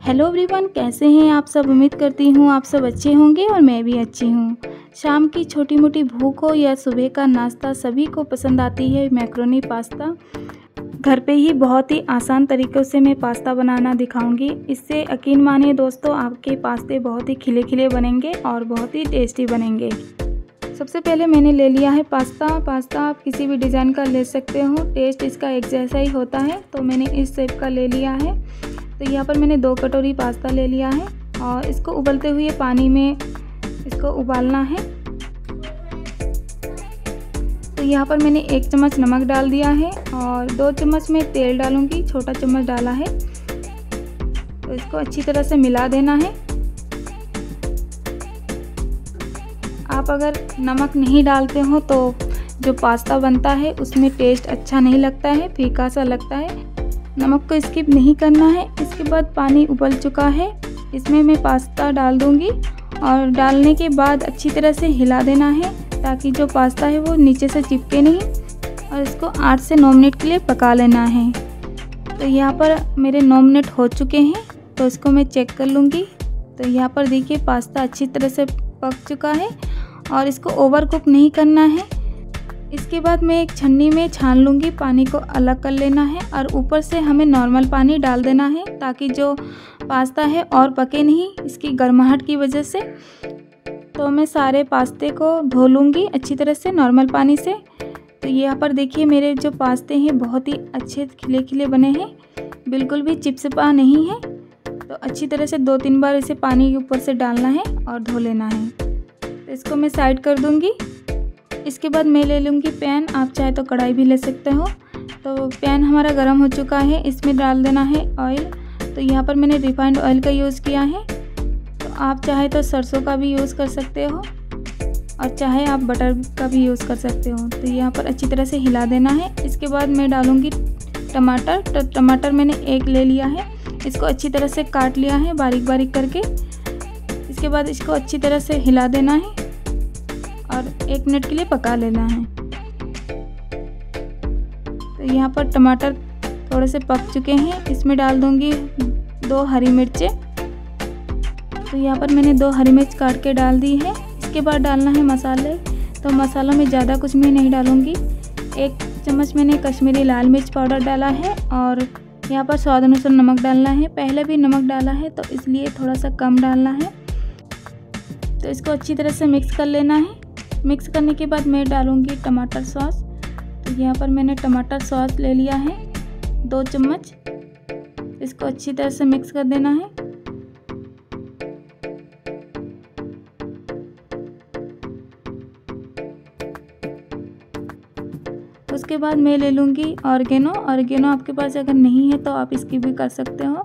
Hello everyone, कैसे हैं आप सब। उम्मीद करती हूँ आप सब अच्छे होंगे और मैं भी अच्छी हूँ। शाम की छोटी मोटी भूख हो या सुबह का नाश्ता, सभी को पसंद आती है मैक्रोनी पास्ता। घर पे ही बहुत ही आसान तरीक़ों से मैं पास्ता बनाना दिखाऊंगी। इससे यकीन मानिए दोस्तों, आपके पास्ते बहुत ही खिले खिले बनेंगे और बहुत ही टेस्टी बनेंगे। सबसे पहले मैंने ले लिया है पास्ता आप किसी भी डिज़ाइन का ले सकते हो, टेस्ट इसका एक जैसा ही होता है। तो मैंने इस शेप का ले लिया है। तो यहाँ पर मैंने 2 कटोरी पास्ता ले लिया है और इसको उबलते हुए पानी में इसको उबालना है। तो यहाँ पर मैंने 1 चम्मच नमक डाल दिया है और 2 चम्मच में तेल डालूँगी, छोटा चम्मच डाला है। तो इसको अच्छी तरह से मिला देना है। आप अगर नमक नहीं डालते हो तो जो पास्ता बनता है उसमें टेस्ट अच्छा नहीं लगता है, फीका सा लगता है। नमक को स्किप नहीं करना है। इसके बाद पानी उबल चुका है, इसमें मैं पास्ता डाल दूंगी और डालने के बाद अच्छी तरह से हिला देना है ताकि जो पास्ता है वो नीचे से चिपके नहीं। और इसको 8 से 9 मिनट के लिए पका लेना है। तो यहाँ पर मेरे 9 मिनट हो चुके हैं, तो इसको मैं चेक कर लूँगी। तो यहाँ पर देखिए पास्ता अच्छी तरह से पक चुका है और इसको ओवर कुक नहीं करना है। इसके बाद मैं एक छन्नी में छान लूँगी, पानी को अलग कर लेना है और ऊपर से हमें नॉर्मल पानी डाल देना है ताकि जो पास्ता है और पके नहीं इसकी गर्माहट की वजह से। तो मैं सारे पास्ते को धो लूँगी अच्छी तरह से नॉर्मल पानी से। तो यहाँ पर देखिए मेरे जो पास्ते हैं बहुत ही अच्छे खिले खिले बने हैं, बिल्कुल भी चिपचिपा नहीं है। तो अच्छी तरह से 2-3 बार इसे पानी के ऊपर से डालना है और धो लेना है। तो इसको मैं साइड कर दूँगी। इसके बाद मैं ले लूँगी पैन, आप चाहे तो कढ़ाई भी ले सकते हो। तो पैन हमारा गर्म हो चुका है, इसमें डाल देना है ऑयल। तो यहाँ पर मैंने रिफाइंड ऑयल का यूज़ किया है। तो आप चाहे तो सरसों का भी यूज़ कर सकते हो और चाहे आप बटर का भी यूज़ कर सकते हो। तो यहाँ पर अच्छी तरह से हिला देना है। इसके बाद मैं डालूँगी टमाटर। तो टमाटर मैंने 1 ले लिया है, इसको अच्छी तरह से काट लिया है बारीक बारीक करके। इसके बाद इसको अच्छी तरह से हिला देना है और 1 मिनट के लिए पका लेना है। तो यहाँ पर टमाटर थोड़े से पक चुके हैं, इसमें डाल दूँगी 2 हरी मिर्चें। तो यहाँ पर मैंने 2 हरी मिर्च काट के डाल दी है। इसके बाद डालना है मसाले। तो मसालों में ज़्यादा कुछ मैं नहीं डालूँगी। 1 चम्मच मैंने कश्मीरी लाल मिर्च पाउडर डाला है और यहाँ पर स्वाद अनुसार नमक डालना है। पहले भी नमक डाला है तो इसलिए थोड़ा सा कम डालना है। तो इसको अच्छी तरह से मिक्स कर लेना है। मिक्स करने के बाद मैं डालूँगी टमाटर सॉस। तो यहाँ पर मैंने टमाटर सॉस ले लिया है 2 चम्मच। इसको अच्छी तरह से मिक्स कर देना है। उसके बाद मैं ले लूँगी ऑर्गेनो। आपके पास अगर नहीं है तो आप इसकी भी कर सकते हो।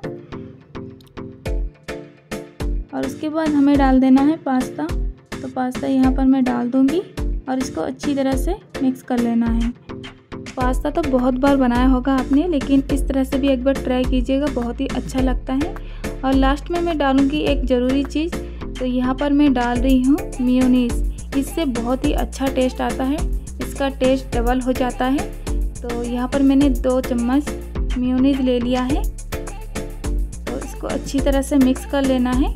और उसके बाद हमें डाल देना है पास्ता। तो पास्ता यहाँ पर मैं डाल दूँगी और इसको अच्छी तरह से मिक्स कर लेना है। पास्ता तो बहुत बार बनाया होगा आपने, लेकिन इस तरह से भी एक बार ट्राई कीजिएगा, बहुत ही अच्छा लगता है। और लास्ट में मैं डालूँगी एक ज़रूरी चीज़। तो यहाँ पर मैं डाल रही हूँ मेयोनीज़। इससे बहुत ही अच्छा टेस्ट आता है, इसका टेस्ट डबल हो जाता है। तो यहाँ पर मैंने 2 चम्मच मेयोनीज़ ले लिया है। तो इसको अच्छी तरह से मिक्स कर लेना है।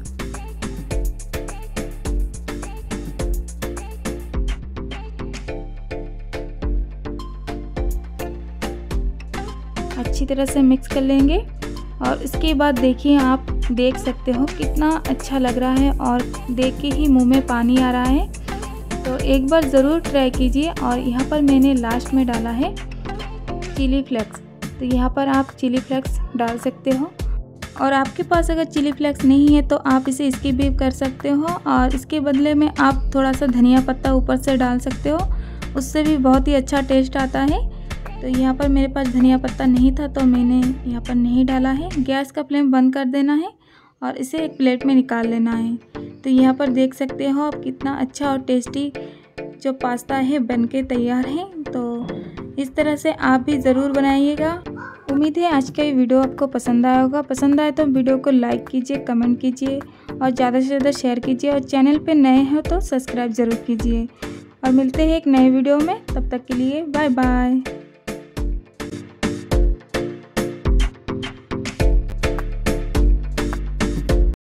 अच्छी तरह से मिक्स कर लेंगे और इसके बाद देखिए आप देख सकते हो कितना अच्छा लग रहा है और देख के ही मुंह में पानी आ रहा है। तो एक बार ज़रूर ट्राई कीजिए। और यहाँ पर मैंने लास्ट में डाला है चिली फ्लेक्स। तो यहाँ पर आप चिली फ्लेक्स डाल सकते हो और आपके पास अगर चिली फ्लेक्स नहीं है तो आप इसे स्किप भी कर सकते हो और इसके बदले में आप थोड़ा सा धनिया पत्ता ऊपर से डाल सकते हो, उससे भी बहुत ही अच्छा टेस्ट आता है। तो यहाँ पर मेरे पास धनिया पत्ता नहीं था तो मैंने यहाँ पर नहीं डाला है। गैस का फ्लेम बंद कर देना है और इसे एक प्लेट में निकाल लेना है। तो यहाँ पर देख सकते हो आप कितना अच्छा और टेस्टी जो पास्ता है बनके तैयार है। तो इस तरह से आप भी ज़रूर बनाइएगा। उम्मीद है आज का ये वीडियो आपको पसंद आया होगा। पसंद आए तो वीडियो को लाइक कीजिए, कमेंट कीजिए और ज़्यादा से ज़्यादा शेयर कीजिए। और चैनल पे नए हो तो सब्सक्राइब ज़रूर कीजिए। और मिलते हैं एक नए वीडियो में, तब तक के लिए बाय बाय।